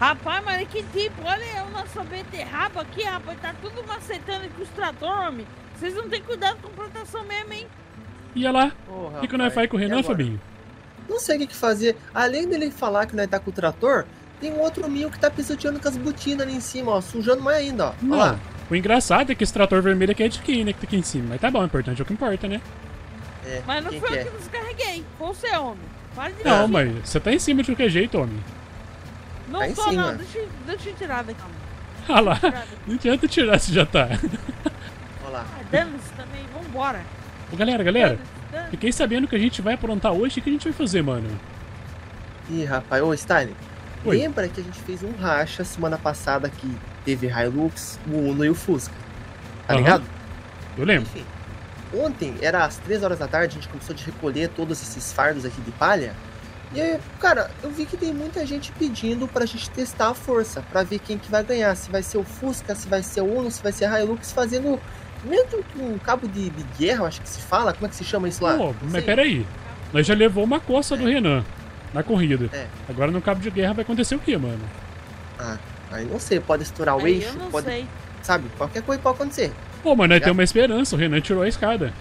Rapaz, mas que tipo, olha o nosso beterraba aqui, rapaz, tá tudo macetando com os tratores, homem. Vocês não tem cuidado com plantação mesmo, hein? Ia lá. Ô, O que nós faz com o Renan, Fabinho? Não sei o que fazer. Além dele falar que nós tá com o trator, tem um outro mil que tá pisoteando com as botinas ali em cima, ó. Sujando mais ainda, ó. Não. Olha lá. O engraçado é que esse trator vermelho aqui é de quem, né? Que tá aqui em cima. Mas tá bom, o importante é o que importa, né? É, Mas não quem foi que eu é? que descarreguei, foi o seu homem. Para de Não, mentir. mas você tá em cima de qualquer jeito, homem. Não tá em tô cima. não, deixa eu tirar daqui. Ah lá. Não adianta tirar se já tá. Olha lá. Ah, dane-se também, vambora. Ô, galera. Dane-se. Fiquei sabendo que a gente vai aprontar hoje. O que a gente vai fazer, mano? Ih, rapaz, ô Stalin, Oi. lembra que a gente fez um racha semana passada que teve Hilux, o Uno e o Fusca? Tá Aham. ligado? Eu lembro. Enfim, ontem, era às 3 horas da tarde, a gente começou a recolher todos esses fardos aqui de palha. E aí, cara, eu vi que tem muita gente pedindo pra gente testar a força, pra ver quem que vai ganhar. Se vai ser o Fusca, se vai ser o Uno, se vai ser a Hilux, fazendo mesmo que um cabo de guerra, eu acho que se fala. Como é que se chama isso lá? Pô, Não mas sei. peraí. Nós já levou uma coça do Renan na corrida. É. Agora no cabo de guerra vai acontecer o quê, mano? Ah, aí não sei, pode estourar o Aí eixo, eu não pode, sei. sabe, qualquer coisa pode acontecer. Pô, mas nós temos uma esperança. O Renan tirou a escada.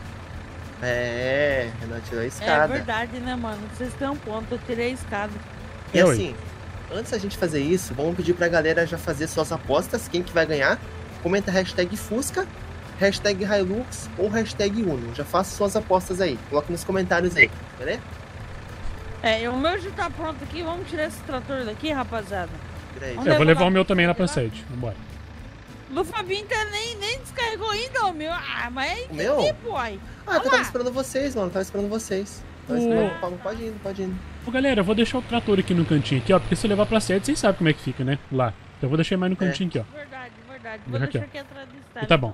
É, Renan tirou a É escada. verdade, né, mano? Vocês têm um ponto, eu tirei a escada. E É, ué. assim, antes da gente fazer isso, vamos pedir pra galera já fazer suas apostas, quem que vai ganhar. Comenta hashtag Fusca, hashtag Hilux ou hashtag Uno. Já faça suas apostas aí, coloca nos comentários aí, beleza? É, o meu já tá pronto aqui, vamos tirar esse trator daqui, rapaziada. Tira aí. Vamos Eu vou levar lá o meu pra também lá tirar. pra sede. Vambora. Do Fabinho tá nem descarregou ainda, o meu. Ah, mas é O meu? tipo, uai. Ah, eu Olha tava lá. esperando vocês, mano, tava esperando vocês. Tava Ô. esperando, pode ir, pode ir. Ô, galera, eu vou deixar o trator aqui no cantinho aqui, ó. Porque se eu levar pra sede, vocês sabem como é que fica, né? Lá. Então eu vou deixar mais no cantinho aqui, ó. Verdade. Vou Vou deixar deixar aqui, aqui atrás do E estádio. tá bom.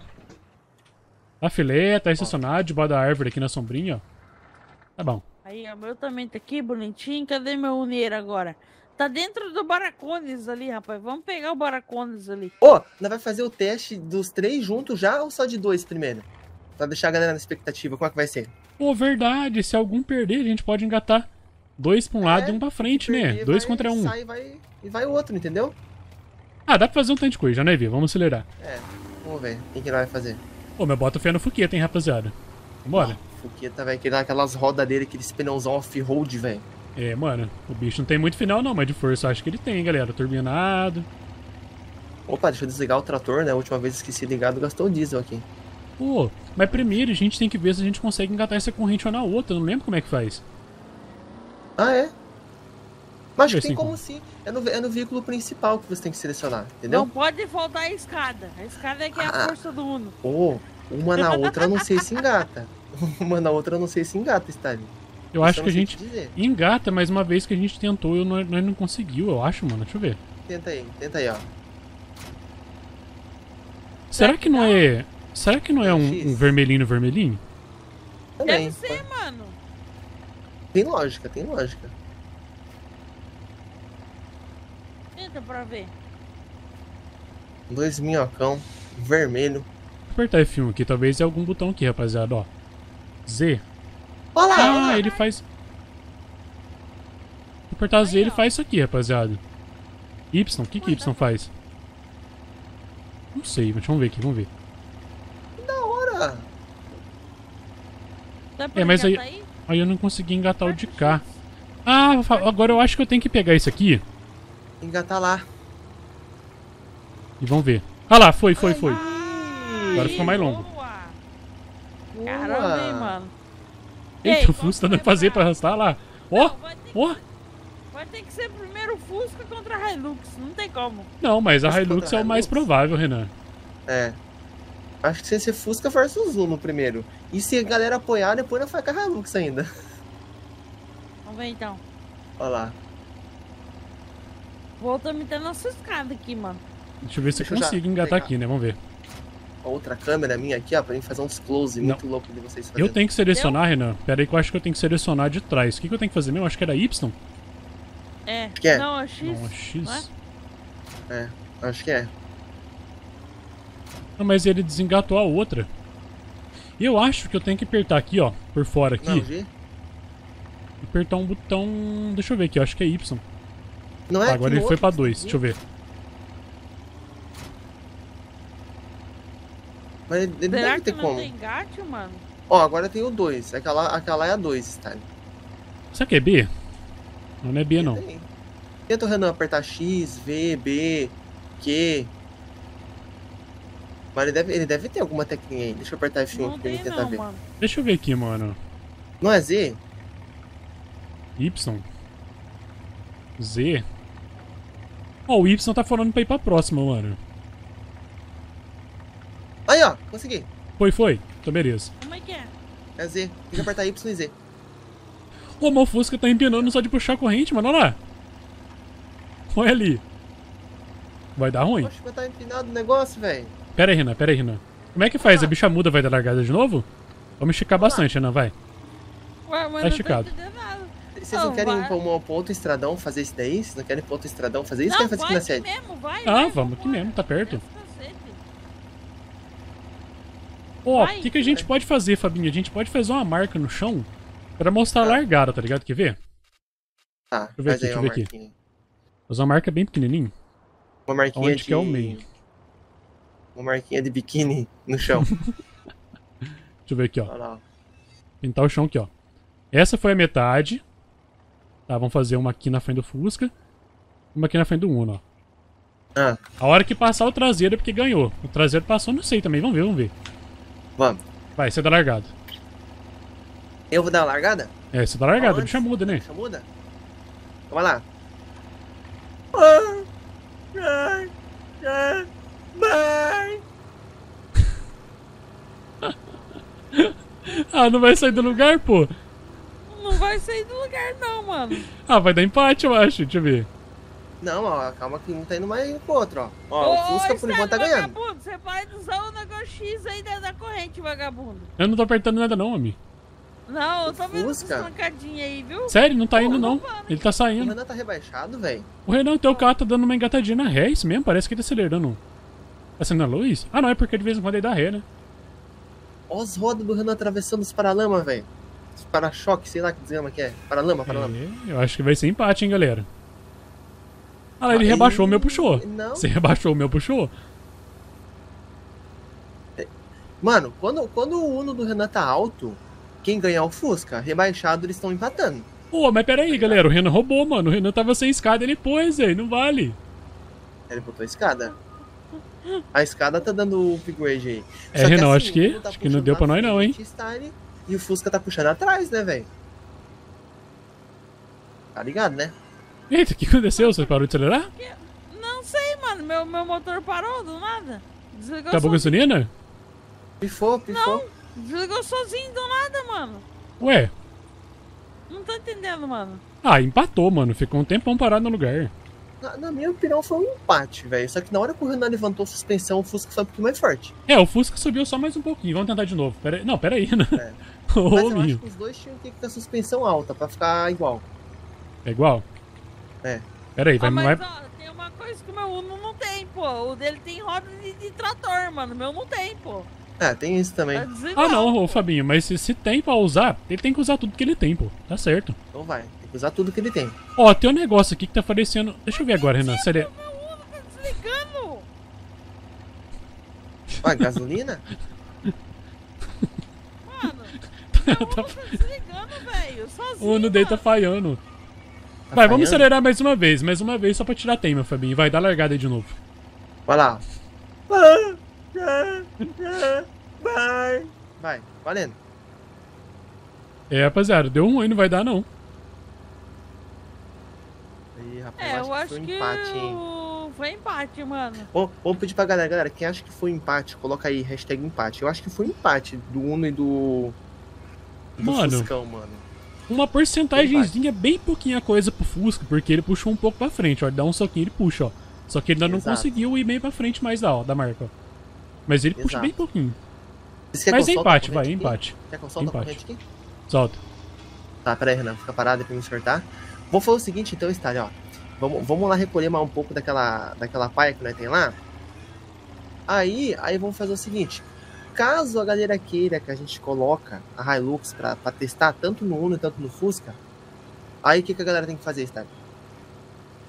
Tá filé, tá estacionado debaixo da árvore aqui na sombrinha, ó. Tá bom. Aí, o meu também tá aqui, bonitinho. Cadê meu uneiro agora? Tá dentro do Baracones ali, rapaz. Vamos pegar o Baracones ali. Ô, nós vai fazer o teste dos 3 juntos já ou só de 2 primeiro? Pra deixar a galera na expectativa, como é que vai ser? Pô, verdade. Se algum perder, a gente pode engatar 2 pra um lado e um pra frente, né? Perder, 2 vai, contra 1. Sai e vai o outro, entendeu? Ah, dá pra fazer um tanto de coisa, já, né, Vi? Vamos acelerar. É, vamos ver. Quem que nós vai fazer? Pô, meu bota fé no Fuqueta, hein, rapaziada. Vambora. Fuqueta vai querer aquelas rodas dele, aqueles pnãozão off-road, velho. É, mano, o bicho não tem muito final não, mas de força eu acho que ele tem, galera. Turbinado. Opa, deixa eu desligar o trator, né? A última vez esqueci ligado, gastou o diesel aqui. Pô, mas primeiro a gente tem que ver se a gente consegue engatar essa corrente ou na outra. Eu não lembro como é que faz. Ah, é? Mas acho que Assim tem como? como sim. É no veículo principal que você tem que selecionar, entendeu? Não pode faltar a escada. A escada é que é a Ah. força do Uno. Pô, uma na outra eu não sei se engata. Uma na outra eu não sei se engata, Stalin. Eu Isso acho eu que a não sei gente te dizer. engata, mas uma vez que a gente tentou, nós não conseguiu, eu acho, mano. Deixa eu ver. Tenta aí, ó. Será que não é... Será que não é um vermelhinho no vermelhinho? Também. Deve ser, mano. Tem lógica, tem lógica. Tenta pra ver. 2 minhocão, vermelho. Vou apertar F1 aqui, talvez é algum botão aqui, rapaziada, ó. Z. Olha lá! Ah, ele faz... Vou apertar Z, Aí, ele ó. faz isso aqui, rapaziada. Y, o que que Y faz? Não sei, mas vamos ver aqui, vamos ver. Ora! Dá pra É, mas engatar aí? Aí eu não consegui engatar o de cá. Ah, agora eu acho que eu tenho que pegar isso aqui Engatar lá. e vamos ver. Ah lá, foi. Aí, Agora ficou mais longo. boa. Boa. Caramba, hein, mano. Eita, Ei, o Fusca tá dando pra fazer pra arrastar lá. Ó, Não, ó. vai ter que ser primeiro o Fusca contra a Hilux. Não tem como. Não, mas a Fusca Hilux contra é o mais Hilux? provável, Renan. É. Acho que tem que ser Fusca versus Uno primeiro. E se a galera apoiar, depois não vai com a Hilux ainda. Vamos ver então. Olha lá. Volta me dando nossa escada aqui, mano. Deixa eu ver se Deixa eu eu já consigo engatar pegar. aqui, né? Vamos ver. A outra câmera minha aqui, ó, pra mim fazer uns close Não. muito louco de vocês fazendo. Eu tenho que selecionar, Renan. Pera aí que eu acho que eu tenho que selecionar de trás. O que eu tenho que fazer mesmo? Acho que era Y? É. que é? Não, é X. Não, é X. É, acho que é. Não, mas ele desengatou a outra. E eu acho que eu tenho que apertar aqui, ó, por fora aqui. Não, G? Apertar um botão... Deixa eu ver aqui, eu acho que é Y. Não é Tá, agora aqui ele no foi outro pra que 2, você deixa eu ver. Mas ele Será deve que ter não como. tem gato, mano? Ó, agora tem o 2. Aquela é a 2, Stalin. Será que é B? Não é B, não. Tem. Tenta o Renan apertar X, V, B, Q. Mas ele deve ter alguma teclinha aí. Deixa eu apertar F1 Não aqui pra ele tem tentar não, ver. mano. Deixa eu ver aqui, mano. Não é Z? Y. Z. Ó, o Y tá falando pra ir pra próxima, mano. Aí, ó. Consegui. Foi. Então beleza. Como é que é? É Z. Tem que apertar Y e Z. Ô, mas o Fusca tá empinando só de puxar a corrente, mano. Olha lá. Olha ali. Vai dar ruim. Poxa, mas tá empinado o negócio, velho. Pera aí, Renan. Como é que faz? A bicha muda vai dar largada de novo? Vamos esticar Vamos lá. bastante, Renan, vai. Ué, mas Tá não esticado. tô entendendo nada. Vocês não Não, querem ir vai. pra pra outro estradão fazer isso daí? Vocês não querem ir pra outro estradão fazer isso? Não, Quer fazer aqui vai na sede? mesmo, vai. Ah, vai, vamos aqui vambora. mesmo, tá perto. Esse cacete. Ó, Vai. o que a gente pode fazer, Fabinho? A gente pode fazer uma marca no chão pra mostrar a Tá. largada, tá ligado? Quer ver? Tá, eu ver faz aqui, aí deixa eu uma ver aqui. marquinha. Fazer uma marca bem pequenininha. Uma marquinha Onde de... que é o meio? Uma marquinha de biquíni no chão. Deixa eu ver aqui, ó. Olha lá, ó. Pintar o chão aqui, ó. Essa foi a metade. Tá, vamos fazer uma aqui na frente do Fusca. Uma aqui na frente do Uno, ó. Ah, A hora que passar o traseiro é porque ganhou. O traseiro passou, não sei também. Vamos ver. vamos. Vai, você dá largado. Eu vou dar uma largada? É, você dá largada, Aonde? bicha muda, né? Deixa muda? Vamos lá. Vai. Ah, não vai sair do lugar, pô. Não vai sair do lugar não, mano. Ah, vai dar empate, eu acho. Deixa eu ver. Não, ó, calma que um tá indo mais pro outro, ó. Ó, o Fusca por enquanto tá ganhando. Vagabundo, você pode usar o negócio X aí da corrente, vagabundo. Eu não tô apertando nada não, amigo. Não, eu tô vendo Fusca? essas pancadinhas aí, viu? Sério, não tá indo não. não vai, né? Ele tá O saindo. Renan tá rebaixado, velho. O Renan, teu carro tá dando uma engatadinha na ré, isso mesmo? Parece que ele tá acelerando. Tá sendo a luz? Ah, não, é porque de vez em quando ele dá ré, né? Ó as rodas do Renan atravessando os paralamas, velho. Os para-choque, sei lá que desgrama que é. Paralama. É, eu acho que vai ser empate, hein, galera. Ah lá, ele Aí- rebaixou o meu, puxou. Não. Você rebaixou o meu, puxou? Mano, quando o Uno do Renan tá alto, quem ganhar é o Fusca. Rebaixado, eles estão empatando. Pô, mas pera aí, galera. O Renan roubou, mano. O Renan tava sem escada, ele pôs, velho. Não vale. Ele botou a escada. A escada tá dando upgrade aí. É, Só Renan, assim, acho que- o Uno tá acho que não puxando deu pra na nós não, hein? frente, Style, e o Fusca tá puxando atrás, né, velho? Tá ligado, né? Eita, o que aconteceu? Você parou de acelerar? Não sei, mano. Meu motor parou do nada. Desligou Acabou a sozinho. gasolina? Pifou. Desligou sozinho do nada, mano. Ué. Não tô entendendo, mano. Ah, empatou, mano. Ficou um tempão parado no lugar. Na minha opinião, foi um empate, velho. Só que na hora que o Renan levantou a suspensão, o Fusca foi um pouquinho mais forte. É, o Fusca subiu só mais um pouquinho. Vamos tentar de novo. Pera aí. Não, pera aí, né? É. Ô, Mas eu acho minho. que os dois tinham que ter a suspensão alta pra ficar igual. É igual? É. Pera aí, vai... mas vai... ó, tem uma coisa que o meu Uno não tem, pô. O dele tem roda de trator, mano. O meu não tem, pô. É, tem isso também. Tá desigual, Ah, não, ô, pô. Fabinho. Mas se tem pra usar, ele tem que usar tudo que ele tem, pô. Tá certo. Então vai. Tem que usar tudo que ele tem. Ó, tem um negócio aqui que tá aparecendo... Deixa eu ver agora, Renan. Se ele... Meu Uno tá desligando. Ó, gasolina? Mano, meu Uno tá desligando, velho. Sozinho, O Uno dele tá mano. falhando. Tá Vai, vamos falhando? acelerar mais uma vez, só pra tirar teima, Fabinho. Vai, dá largada aí de novo. Vai lá. Vai, valendo. É, rapaziada, deu ruim, não vai dar não. Aí, rapaz, É, eu acho foi um que empate, hein? foi empate, mano. Vamos pedir pra galera. Galera, quem acha que foi empate, coloca aí, hashtag empate. Eu acho que foi empate do Uno e do Mano. Fuscão, mano. Uma porcentagemzinha, bem pouquinha coisa pro Fusca, porque ele puxou um pouco pra frente, ó. Ele dá um soquinho, ele puxa, ó. Só que ele ainda não Exato. conseguiu ir bem pra frente mais da marca, ó. Mas ele puxa Exato. bem pouquinho. Vocês querem Mas que é eu solte a empate, vai, corrente aqui? empate. Quer que eu solte a Empate. corrente aqui? Solta. Tá, pera aí, Renan. Fica parado aí pra me sortar. Vou fazer o seguinte, então, Stalin, ó. Vamos lá recolher mais um pouco daquela paia que nós tem lá. Aí vamos fazer o seguinte. Caso a galera queira que a gente coloca a Hilux pra testar tanto no Uno quanto no Fusca, aí o que a galera tem que fazer, Stalin?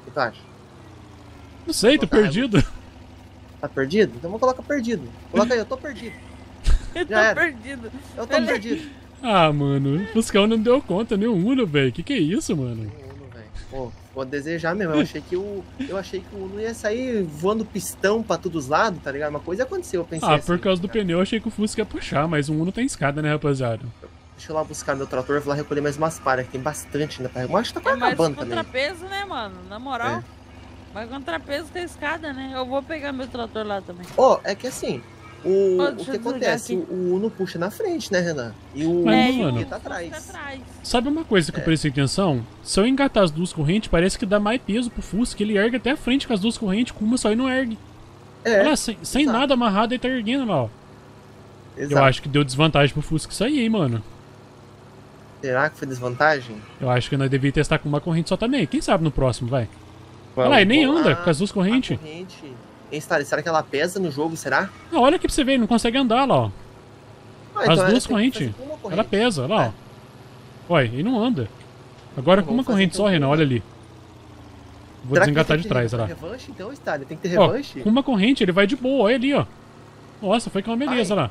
que tu acha? Não sei, tô Botar perdido. Tá perdido? Então vamos colocar perdido. Coloca aí, eu tô perdido. Eu tô Já era. perdido. Eu tô perdido. Ah, mano, o Fuscão não deu conta, nem o Uno, velho. Que é isso, mano? Uno, velho. Pô, vou desejar mesmo. Eu achei que o Uno ia sair voando pistão pra todos os lados, tá ligado? Uma coisa aconteceu, eu pensei Ah, assim, por causa do cara. pneu eu achei que o Fusca ia puxar, mas o Uno tem escada, né, rapaziada? Deixa eu lá buscar meu trator, vou lá recolher mais umas palhas, que tem bastante ainda pra recolher. Acho que tá É quase mais acabando também. contrapeso, né, mano? Na moral. É. Mais contrapeso que a escada, né? Eu vou pegar meu trator lá também. Ó, é que assim, o Deixa que eu desligar acontece? aqui. O Uno puxa na frente, né, Renan? E o Mas, e mano, o tá Fusca atrás. Sabe uma coisa que eu prestei atenção? Se eu engatar as duas correntes, parece que dá mais peso pro Fusca. Ele ergue até a frente com as duas correntes, com uma só e não ergue. É, Olha lá, sem exato. nada amarrado, ele tá erguendo lá, ó. exato. Eu acho que deu desvantagem pro Fusca isso aí, hein, mano. Será que foi desvantagem? Eu acho que nós devíamos testar com uma corrente só também. Quem sabe no próximo, vai. Olha lá, e nem anda com as duas correntes. A corrente. Hein, será que ela pesa no jogo, será? Não, olha aqui pra você ver, ele não consegue andar lá, ó. Ah, As então duas tem que correntes. fazer com uma corrente. Ela pesa, olha lá, ó. Olha, ele não anda. Agora com Vamos uma fazer corrente então só, Renan, com uma. olha ali. Vou Será que desengatar tem de que trás, ter olha lá. revanche, então, Stali? Tem que ter Ó, revanche? com uma corrente ele vai de boa, olha ali, ó. Nossa, foi com uma beleza Ai. lá.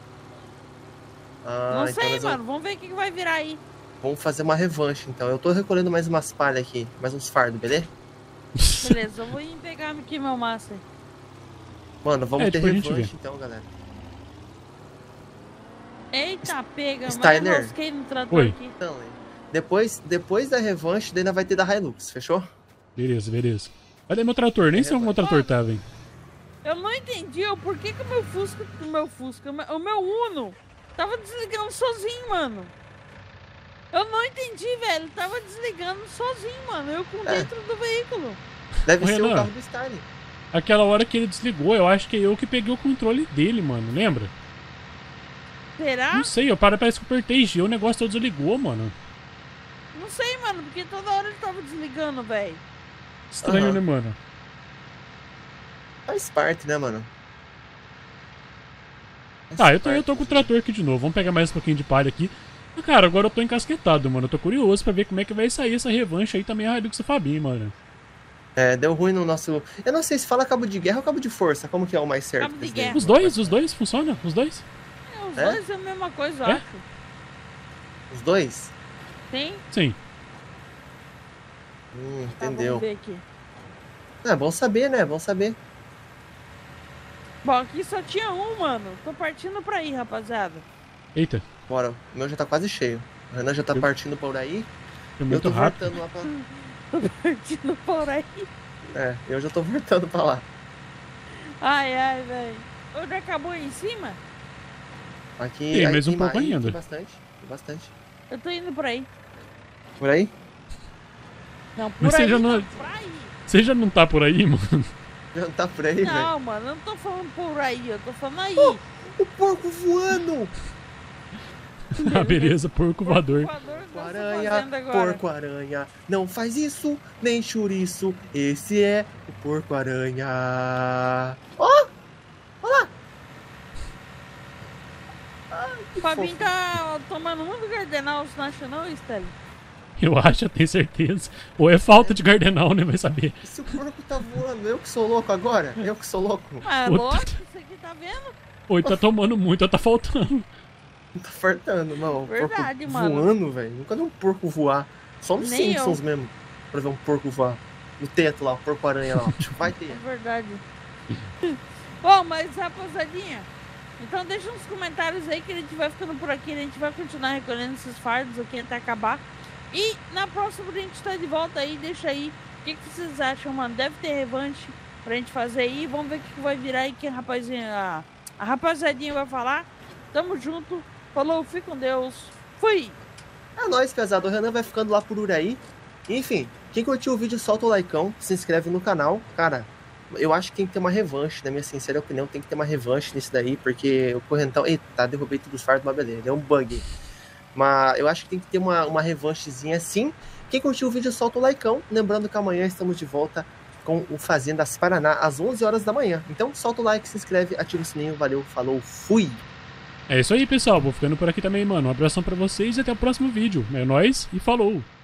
Ah, Não então sei, nós mano. Vamos ver o que vai virar aí. vamos fazer uma revanche, então. Eu tô recolhendo mais umas palhas aqui, mais uns fardos, beleza? Beleza, eu vou ir pegar aqui meu master. Mano, vamos ter depois a gente revanche, então, galera. Eita, pega, mas eu Styler. rosquei no trator Oi. aqui. Então, depois da revanche, daí ainda vai ter da Hilux, fechou? Beleza, beleza. Cadê meu trator? Nem sei onde meu trator tá, velho. Eu não entendi o porquê que o meu Uno tava desligando sozinho, mano. Eu não entendi, velho. Tava desligando sozinho, mano. Eu com dentro do veículo. Deve Ô, ser o Renan. carro do Styler. Aquela hora que ele desligou, eu acho que é eu que peguei o controle dele, mano. Lembra? Será? Não sei, parece que eu apertei G, o negócio todo desligou, mano. Não sei, mano, porque toda hora ele tava desligando, velho. Estranho, Aham. né, mano? Faz parte, né, mano? Faz Tá, eu parte. tô com o trator aqui de novo. Vamos pegar mais um pouquinho de palha aqui. Mas, cara, agora eu tô encasquetado, mano. Eu tô curioso pra ver como é que vai sair essa revanche aí também a Hilux do Fabinho, mano. É, deu ruim no nosso... Eu não sei se fala cabo de guerra ou cabo de força. Como que é o mais certo? Cabo de desse daí? guerra. Os dois funcionam? Os dois? Os É? dois é a mesma coisa, eu É? acho. Os dois? Tem? Sim. Tá, Entendeu. vamos ver aqui. É bom saber, né? Bom saber. Bom, aqui só tinha um, mano. Tô partindo pra aí, rapaziada. Eita, Bora, o meu já tá quase cheio. O Renan já tá Eu- partindo por aí. foi Eu muito tô rápido. voltando lá pra... Tô partindo por aí. É, eu já tô voltando pra lá. Ai, ai, velho. Onde acabou aí em cima? Aqui, Tem aí mais um tem pouco mais, ainda. Tem bastante, tem bastante. Eu tô indo por aí. Por aí? Não, por Mas aí. você já não- Por aí. Você já não tá por aí, mano? Já tá por aí, velho. Não, mano, eu não tô falando por aí. Eu tô falando aí. O porco voando! Ah, beleza, porco voador. Voador da sua Aranha, fazenda agora. porco-aranha, não faz isso, nem chouriço, esse é o porco-aranha. Ó! O Fabinho tá tomando muito Gardenal, você não acha não, Stélio? Eu acho, eu tenho certeza. Ou é falta de gardenal, né? Vai saber. Esse porco tá voando, eu que sou louco agora? Eu que sou louco? Mas é Puta. lógico, isso aqui tá vendo? Ou ele tá tomando muito, ou tá faltando. Tá fartando, não. O Verdade, porco mano. voando, velho. Nunca vi um porco voar. Só nos Nem Simpsons mesmo. Pra ver um porco voar. No teto lá, o porco-aranha lá. Vai ter. É verdade. Bom, mas rapaziadinha, então deixa nos comentários aí que a gente vai ficando por aqui. A gente vai continuar recolhendo esses fardos aqui até acabar. E na próxima a gente tá de volta aí. Deixa aí o que vocês acham, mano. Deve ter revanche pra gente fazer aí. Vamos ver o que vai virar aí que a rapaziadinha vai falar. Tamo junto. Falou, fique com Deus. Fui! É nóis, pesado. O Renan vai ficando lá por Uraí. Enfim, quem curtiu o vídeo, solta o likeão, se inscreve no canal. Cara, eu acho que tem que ter uma revanche, na minha sincera opinião, tem que ter uma revanche nisso daí, porque o correntão... Eita, derrubei todos os fardos, mas beleza, é um bug. Mas eu acho que tem que ter uma revanchezinha assim. Quem curtiu o vídeo, solta o likeão. Lembrando que amanhã estamos de volta com o Fazendas Paraná, às 11 horas da manhã. Então, solta o like, se inscreve, ativa o sininho. Valeu, falou, fui! É isso aí, pessoal. Vou ficando por aqui também, mano. Um abração pra vocês e até o próximo vídeo. É nóis e falou!